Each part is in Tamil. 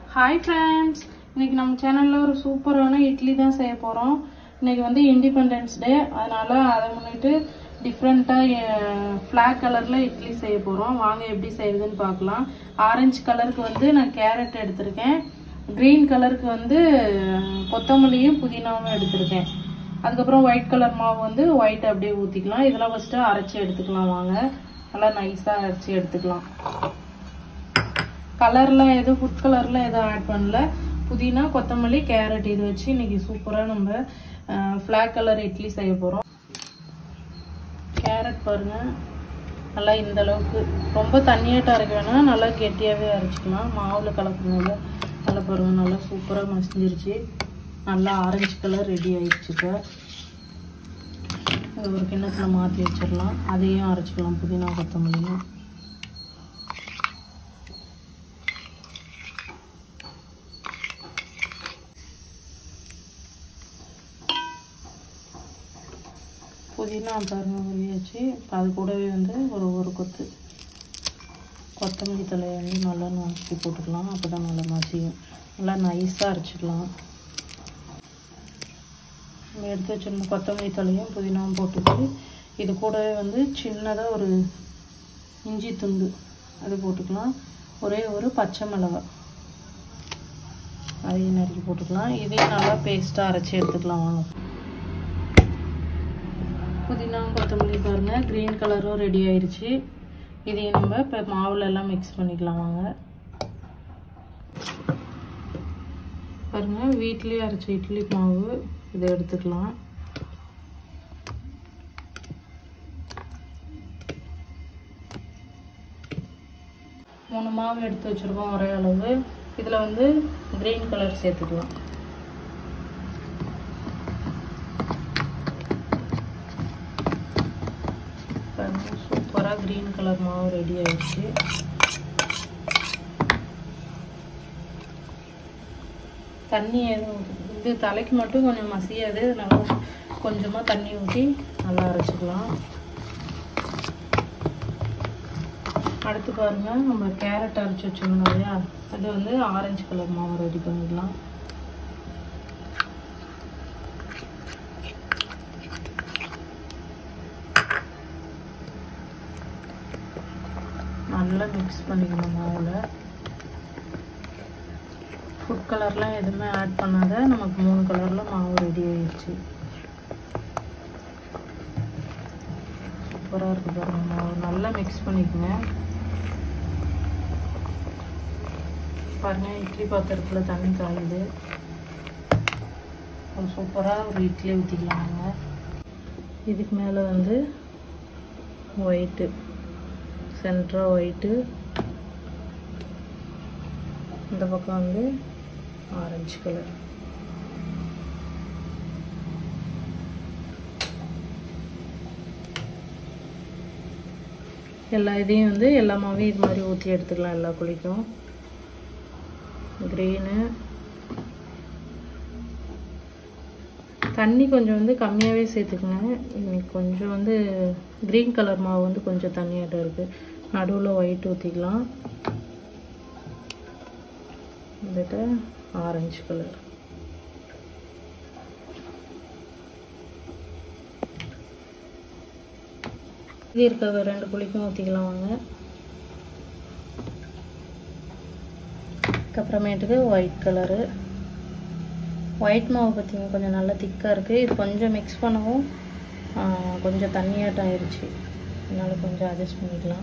Hi friends, இன்னைக்கு நம்ம சேனல்ல ஒரு சூப்பரான இட்லி தான் செய்ய போறோம். இன்னைக்கு வந்து இண்டிபெண்டன்ஸ் டே, அதனால அதை முன்னிட்டு டிஃபரண்டா flag கலர்ல இட்லி செய்ய போறோம். வாங்க எப்படி செய்யறதுன்னு பார்க்கலாம். ஆரஞ்சு கலருக்கு வந்து நான் கேரட் எடுத்துர்க்கேன். green கலருக்கு வந்து கொத்தமல்லியும் புதினாவும் எடுத்துர்க்கேன். அதுக்கு அப்புறம் ஒயிட் கலர் மாவு வந்து ஒயிட் அப்படியே ஊத்திக்கலாம். இதெல்லாம் ஃபர்ஸ்ட் அரைச்சு எடுத்துக்கலாம். வாங்க நல்லா நைஸா அரைச்சு எடுத்துக்கலாம். கலர்ல எது ஃபுட் கலர்ல எதுவும் ஆட் பண்ணல. புதினா கொத்தமல்லி கேரட் இது வச்சு இன்னைக்கு சூப்பரா நம்ம ஃபிளாக் கலர் இட்லி செய்ய போறோம். கேரட் பாருங்க நல்லா இந்த அளவுக்கு ரொம்ப தண்ணியாட்ட அரைக்க வேணாம், நல்லா கெட்டியாவே அரைச்சிக்கலாம். மாவுல கலக்கும்போது நல்லா பாருங்க நல்லா சூப்பரா மசிஞ்சிருச்சு. நல்லா ஆரஞ்சு கலர் ரெடி ஆயிடுச்சு. இப்போ ஒரு கிண்ணத்துல மாற்றி வச்சிடலாம். அதையும் அரைச்சிக்கலாம் புதினா கொத்தமல்லியும். புதினா பாருங்க வெளியாச்சு. அது கூடவே வந்து ஒரு கொத்து கொத்தமல்லி தலையை வந்து நல்லா நசுக்கி போட்டுக்கலாம். அப்போ தான் நல்லா மசியும். நல்லா நைஸாக அரைச்சிக்கலாம். எடுத்து வச்சிருந்த கொத்தமல்லி தலையும் புதினாவும் போட்டுட்டு இது கூடவே வந்து சின்னதாக ஒரு இஞ்சி துண்டு அது போட்டுக்கலாம். ஒரே ஒரு பச்சை மிளகாய் அதையும் நறுக்கி போட்டுக்கலாம். இதையும் நல்லா பேஸ்ட்டாக அரைச்சி எடுத்துக்கலாம். வாங்க புதினா கொத்தமல்லி பாருங்க கிரீன் கலரும் ரெடி ஆயிருச்சு. இதையும் நம்ம இப்போ மாவுல எல்லாம் மிக்ஸ் பண்ணிக்கலாம். வாங்க பாருங்க வீட்லயே அரைச்ச இட்லி மாவு இதை எடுத்துக்கலாம். மூணு மாவு எடுத்து வச்சிருக்கோம் ஒரே அளவு. இதுல வந்து கிரீன் கலர் சேர்த்துக்கலாம். சூப்பரா கிரீன் கலர் மாவு ரெடி ஆயிடுச்சு. தண்ணி எதுவும் இது தலைக்கு மட்டும் கொஞ்சம் மசியாது, நல்லா கொஞ்சமா தண்ணி ஊற்றி நல்லா அரைச்சிக்கலாம். அடுத்து பாருங்க நம்ம கேரட் அரைச்சி வச்சிருந்தோம் இல்லையா, அது வந்து ஆரஞ்சு கலர் மாவு ரெடி பண்ணிக்கலாம். நல்லா மிக்ஸ் பண்ணிக்கணும் மாவுல. ஃபுட் கலர்லாம் எதுவுமே ஆட் பண்ணாத நமக்கு 3 கலர்ல மாவு ரெடி ஆயிடுச்சு. சூப்பரா இருக்கு பாருங்க மாவு. நல்லா மிக்ஸ் பண்ணிக்கோங்க. பாருங்க இட்லி பாத்திரத்துல தண்ணி காயுது. சூப்பரா ஒரு இட்லி ஊற்றிக்கலாங்க. இதுக்கு மேலே வந்து ஒயிட்டு சென்டரா ஒயிட்டு, இந்த பக்கம் வந்து ஆரஞ்சு கலர். எல்லா இதையும் வந்து எல்லா மாவையும் இது மாதிரி ஊற்றி எடுத்துக்கலாம். எல்லா குழிக்கும் கிரீனு தண்ணி கொஞ்சம் வந்து கம்மியாகவே சேர்த்துக்குங்க. இன்னைக்கு கொஞ்சம் வந்து கிரீன் கலர் மாவு வந்து கொஞ்சம் தண்ணியாட்டம் இருக்குது. நடுவில் ஒயிட் ஊற்றிக்கலாம். வந்துட்டு ஆரஞ்சு கலர். இது இருக்க 2 குழிக்கும் ஊற்றிக்கலாம். வாங்க அதுக்கப்புறமேட்டுக்கு ஒயிட் கலரு. ஒயிட் மாவு பார்த்தீங்கன்னா கொஞ்சம் நல்லா திக்காக இருக்குது. இது கொஞ்சம் மிக்ஸ் பண்ணவும் கொஞ்சம் தண்ணியாட்டம் ஆயிடுச்சு. அதனால கொஞ்சம் அட்ஜஸ்ட் பண்ணிக்கலாம்.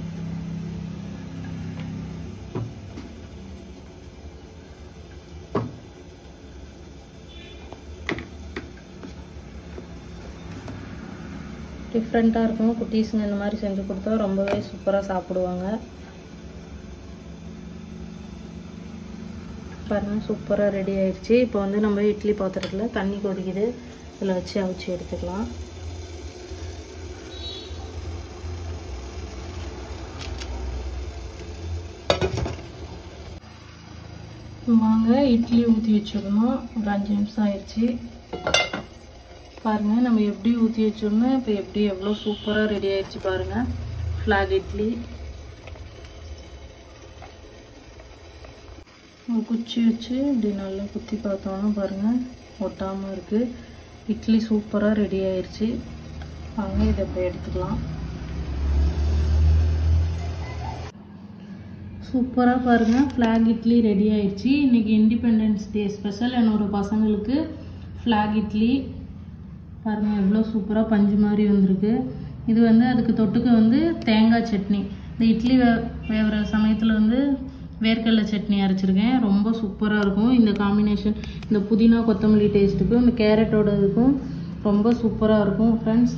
டிஃப்ரெண்ட்டாக இருக்கும். குட்டீஸுங்க இந்த மாதிரி செஞ்சு கொடுத்தா ரொம்பவே சூப்பராக சாப்பிடுவாங்க. பாருங்க சூப்பராக ரெடி ஆயிடுச்சு. இப்போ வந்து நம்ம இட்லி பாத்திரத்தில் தண்ணி கொதிக்குது, இதில் வச்சு அவிச்சு எடுத்துக்கலாம். வாங்க இட்லி ஊற்றி வச்சிடணும். ஒரு 5 நிமிஷம் ஆயிடுச்சு. பாருங்க நம்ம எப்படி ஊற்றி வச்சிடணும். இப்போ எப்படி எவ்வளோ சூப்பராக ரெடி ஆயிடுச்சு பாருங்க ஃப்ளாக் இட்லி. குச்சி வச்சு இப்படி நல்லா குத்தி பார்த்தோன்னா பாருங்கள் ஒட்டாமல் இருக்குது. இட்லி சூப்பராக ரெடி ஆயிடுச்சு. வாங்க இதை போய் எடுத்துக்கலாம். சூப்பராக பாருங்கள் ஃப்ளாக் இட்லி ரெடி ஆயிடுச்சு. இன்றைக்கி இண்டிபெண்டன்ஸ் டே ஸ்பெஷல் என்னோட பசங்களுக்கு ஃப்ளாக் இட்லி பாருங்கள் எவ்வளோ சூப்பராக பஞ்சு மாதிரி வந்திருக்கு. இது வந்து அதுக்கு தொட்டுக்க வந்து தேங்காய் சட்னி. இந்த இட்லி வேகிற சமயத்தில் வந்து வேர்க்கடலை சட்னி அரைச்சிருக்கேன். ரொம்ப சூப்பராக இருக்கும் இந்த காம்பினேஷன். இந்த புதினா கொத்தமல்லி டேஸ்ட்டுக்கும் இந்த கேரட்டோட இதுக்கும் ரொம்ப சூப்பராக இருக்கும் ஃப்ரெண்ட்ஸ்.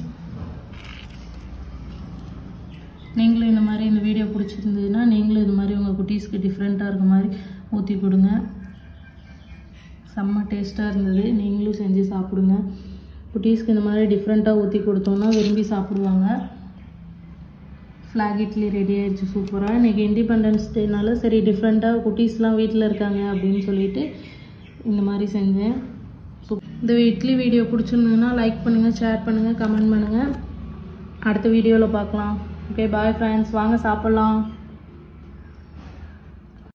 நீங்களும் இந்த மாதிரி இந்த வீடியோ பிடிச்சிருந்ததுன்னா நீங்களும் இது மாதிரி உங்கள் குட்டீஸ்க்கு டிஃப்ரெண்ட்டாக இருக்க மாதிரி ஊற்றி கொடுங்க. செம்ம டேஸ்ட்டாக இருந்தது. நீங்களும் செஞ்சு சாப்பிடுங்க. குட்டீஸ்க்கு இந்த மாதிரி டிஃப்ரெண்ட்டாக ஊற்றி கொடுத்தோன்னா விரும்பி சாப்பிடுவாங்க. ஃப்ளாக் இட்லி ரெடி ஆயிடுச்சு சூப்பராக. இன்றைக்கி இண்டிபெண்டன்ஸ் டேனால சரி டிஃப்ரெண்ட்டாக குட்டீஸ்லாம் வீட்டில் இருக்காங்க அப்படின்னு சொல்லிட்டு இந்த மாதிரி செஞ்சேன். இந்த இட்லி வீடியோ பிடிச்சிருந்ததுன்னா லைக் பண்ணுங்கள், ஷேர் பண்ணுங்கள், கமெண்ட் பண்ணுங்கள். அடுத்த வீடியோவில் பார்க்கலாம். ஓகே பாய் ஃப்ரெண்ட்ஸ், வாங்க சாப்பிட்லாம்.